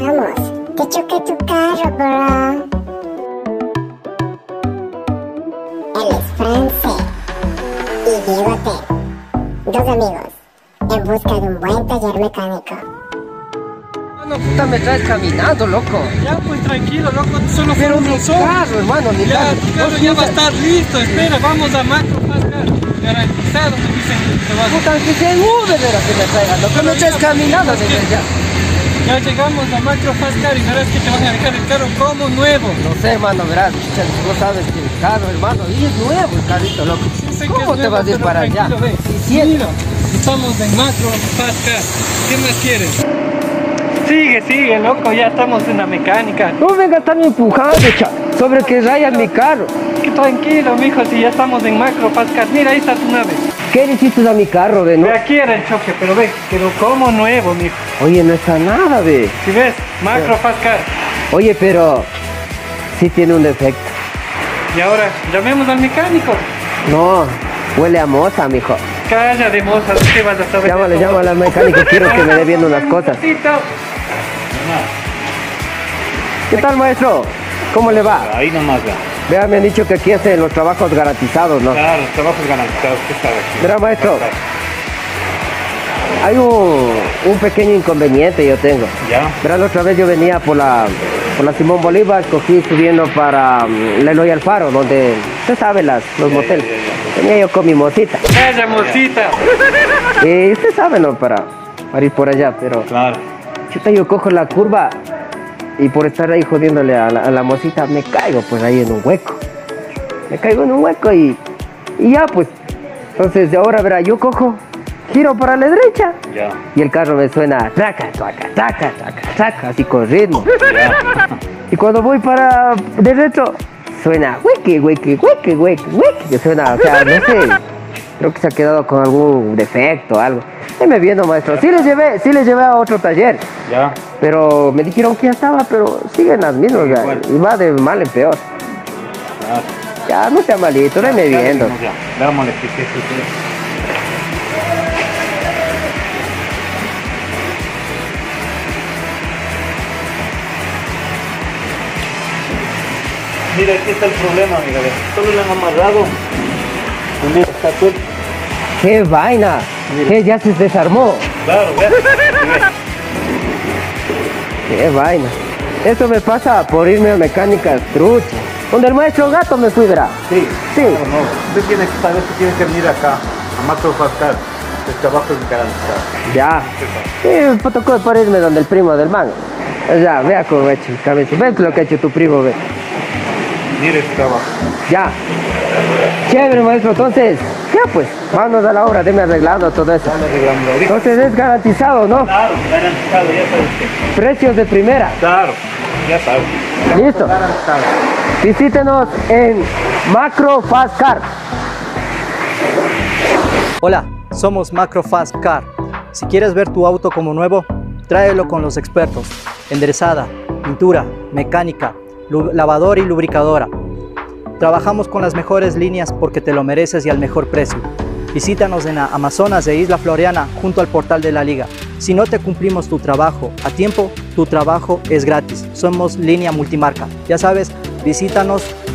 Vamos, que choque tu carro, bro. Él es francés y Diego T. Dos amigos en busca de un buen taller mecánico. No, puta, me traes caminando, loco. Ya, pues tranquilo, loco, solo Pero fueron mi unos horas. carro, hermano, mi Ya, carro. tu carro ya va a estar listo, espera, vamos a Macro Pascal. Garantizado, me dicen que te vas a... Puta, que sea Uber era que me traiga, loco, me traes caminando desde ya. Ya llegamos a Macro Pascal y verás que te van a dejar el carro como nuevo. No sé, hermano, verás, chucha, vos sabes que el carro, hermano, y es nuevo el carrito, loco. Sí sé que ¿Cómo es te nuevo, vas a ir pero para allá? tranquilo, ve. Sí, Mira, estamos en Macro Pascal. ¿Qué más quieres? Sigue, loco, ya estamos en la mecánica. no vengas tan empujado, cha, sobre que rayas mi carro. Que tranquilo, mijo, si ya estamos en Macro Pascal. Mira, ahí está tu nave. ¿Qué le hiciste a mi carro, ve, no? Ve, aquí era el choque, pero ve, quedó como nuevo, mijo. Oye, no está nada, ve. Si ves, Macro Pascal. Oye, pero sí tiene un defecto. Y ahora, llamemos al mecánico. No, huele a moza, mijo. Calla de moza, ¿qué vas a saber? Llámale al mecánico, quiero que me dé viendo unas cosas. ¿Qué tal, maestro? ¿Cómo le va? Ahí nomás ya. Vea, me han dicho que aquí hacen los trabajos garantizados, ¿no? Claro, los trabajos garantizados, ¿qué sabe aquí? Verá, maestro, hay un pequeño inconveniente yo tengo. Ya, Verá, la otra vez yo venía por la Simón Bolívar, cogí subiendo para Leloy Alfaro, donde usted sabe los moteles. Venía yo con mi mocita. Calla, mocita. Y usted sabe, ¿no? Para ir por allá, pero claro. chuta, yo cojo la curva y por estar ahí jodiéndole a la mocita me caigo pues ahí en un hueco. Me caigo en un hueco y ya pues. Entonces de ahora, verá, yo cojo, giro para la derecha Ya. y el carro me suena traca, traca, traca, traca, traca, así con ritmo. Ya. Y cuando voy para derecho, suena hueque, hueque, hueque, hueque, hueque, que suena, o sea, no sé, creo que se ha quedado con algún defecto o algo. Deme viendo, maestro. Sí les llevé a otro taller, Ya. pero me dijeron que ya estaba, pero siguen las mismas, ya, igual. y va de mal en peor. Claro. Ya, no sea malito, deme Ya viendo. vimos ya. Veámosle qué sucede. Mira, aquí está el problema, mira, ve. Solo le han amarrado. Y mira, está suelto. ¡Qué vaina! ¿Qué? Ya se desarmó. Claro, vea. ¡Qué vaina! Esto me pasa por irme a mecánicas trucha. Donde el maestro Gato me fui, verá. Sí. Sí. Claro, no. Usted tiene que saber que tiene que venir acá, a Macro Pascal. El trabajo es garantizado. Ya. Sí, me tocó por irme donde el primo del man. Ya, vea cómo he hecho, cabeza. Ves lo que ha hecho tu primo, ve. Mire este trabajo. Ya. Chévere, maestro. Entonces, ya pues, vámonos a la obra, deme arreglando todo eso. Están arreglando ahorita. Entonces es garantizado, ¿no? Claro, garantizado, ya sabe usted. Precios de primera. Claro, ya sabe. Listo. Garantizado. Visítenos en Macro Fast Car. Hola, somos Macro Fast Car. Si quieres ver tu auto como nuevo, tráelo con los expertos. Enderezada, pintura, mecánica, lavadora y lubricadora. Trabajamos con las mejores líneas porque te lo mereces y al mejor precio. Visítanos en la Amazonas de Isla Floriana junto al portal de la Liga. Si no te cumplimos tu trabajo a tiempo, tu trabajo es gratis. Somos línea multimarca. Ya sabes, visítanos